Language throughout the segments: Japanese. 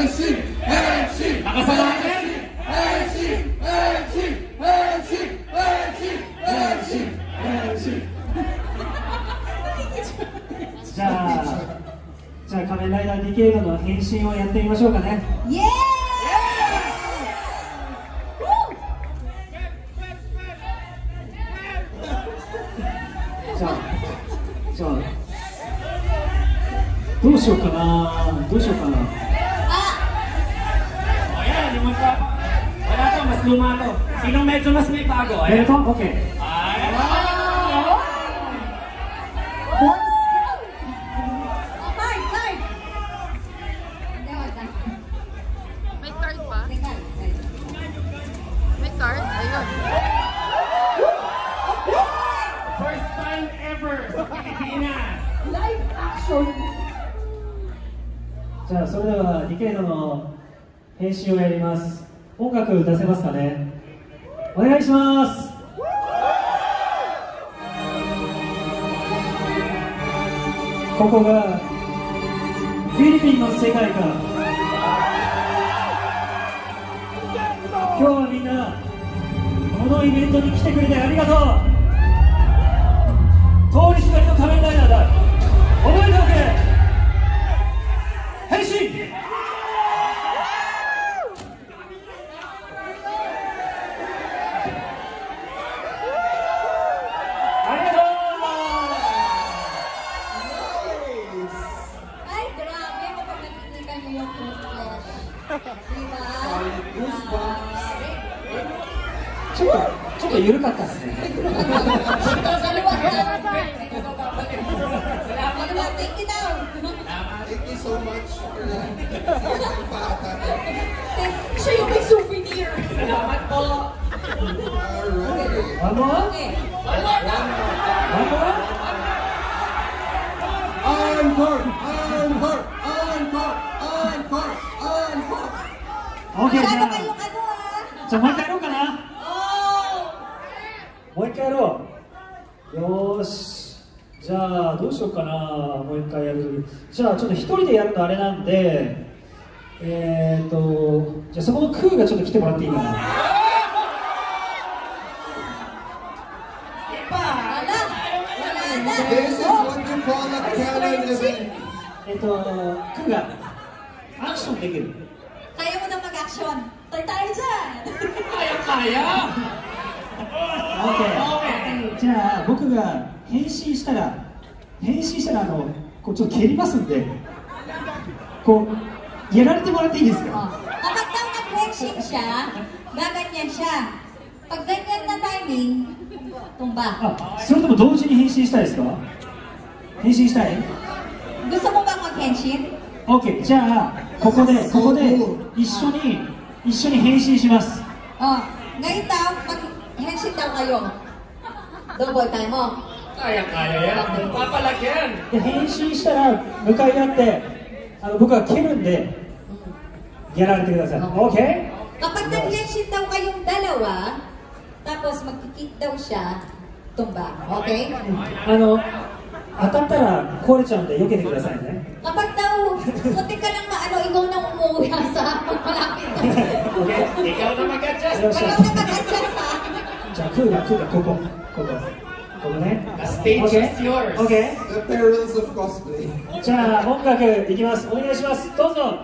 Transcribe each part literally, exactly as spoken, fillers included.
じゃあ、じゃあ仮面ライダーディケイドの変身をやってみましょうかね。イエーイ。じゃあ、じゃあ、どうしようかな、どうしようかな。 Ayan, yung mga wala to, mas luma to. Sinong medyo mas may bago? Ayan to? Okay. Ay! May card ba? May card? Ayun. First time ever sa Pilipinas! Live action! じゃあ、それではディケイドの変身をやります。音楽出せますかね。お願いします。ここがフィリピンの世界か。今日はみんなこのイベントに来てくれてありがとう。通りすがりの仮面ライダーだ。覚えておけ。変身。ちょっと、ちょっと緩かったですね。 Thank you so much for that. Siya yung may souvenir. Salamat po! Alright. One more? One more? Encore! Encore! Encore! Encore! Encore! Okay, じゃあ、 ano kayong ano ah? じゃあもう一回やろうかな。 Oh! もう一回やろう。よーし。じゃあどうしようかな。もう一回やる。じゃあちょっと一人でやるのあれなんで、えーとじゃあそこのクーがちょっと来てもらっていいかな。 This is what you call a canon event. えっとクーがアクションできる。 Kaya mo na mag-action. Tay tayo dyan! Kaya-kaya! OK。じゃあ僕が変身したら変身したらあのこうちょっと蹴りますんで、こうやられてもらっていいですか。 Kapag daw nag-flexing siya, gaganyan siya. Pag ganyan na timing, tumba. あ、それとも同時に変身したいですか。変身したい。 Gusto mo bang mag-henshin? OK。じゃあここでここで一緒に一緒に変身します。 Oh, ngayon daw, mag-henshin daw kayo. Double time mo. Kaya-kaya yan! Papalagyan! で変身したら向かい合ってあの僕は蹴るんでやられてください。 OK。 Kapag nag-henshin daw kayong dalawa, tapos mag-kick daw siya, tumba. Okay? あの当たったら壊れちゃうんで避けてくださいね。 Kapag daw, muntik ka lang maano, ikaw na umuwi sa malapit na. Okay? Ikaw na mag-adjust! Ikaw na mag-adjust ha. じゃあクーがクーがここここここね。 The stage is yours! OK。 The perils of cosplay. じゃあ音楽いきます。お願いします。どうぞ。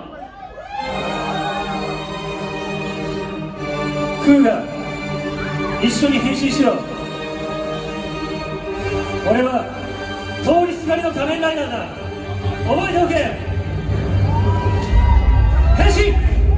クーが一緒に変身しろ。俺は通りすがりの仮面ライダーだ。覚えておけ。変身。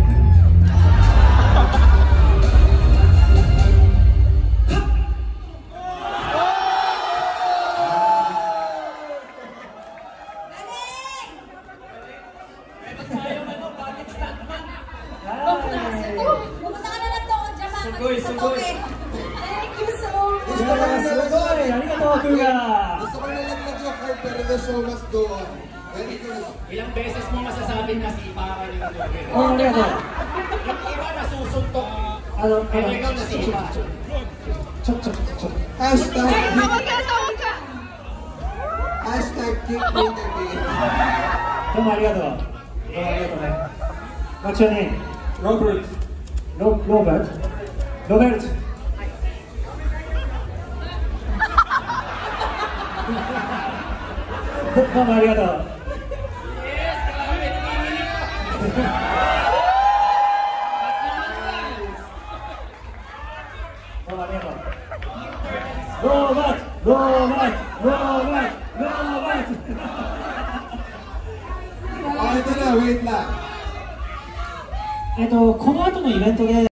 Pumunta ka na lang doon, Japan. Sugoy, sugoy. Thank you so much. いやすごいありがとうクーが。 Gusto ko nalaglag yung card pero the show must go on. Very good. Ilang beses mo masasabing nasipakan yung Joker? あありがとう。 Yung iba nasusuntok. あのあの Pero ikaw nasipa. ちょちょちょちょ。 Hashtag Ay, kick, tawag ka, tawag ka. hashtag kick me the game. どうもありがとう。どうもありがとうね。 What's your name? Robert. Ro Robert. Robert.どうもありがとう。どうもありがとう。ロバート、ロバート、ロバート、ロバート。 Oh, ito na, wait lang. えっとこの後のイベントで。